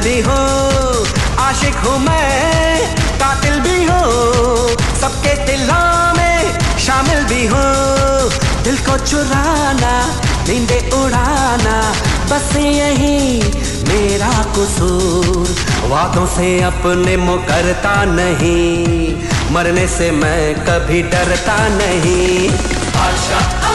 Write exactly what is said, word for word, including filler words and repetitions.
भी हो, आशिक हूँ मैं, कातिल भी हो, सबके दिलों में शामिल भी हो। दिल को चुराना, नींदे उड़ाना, बस यही मेरा कसूर। वादों से अपने मुकरता नहीं, मरने से मैं कभी डरता नहीं। आशा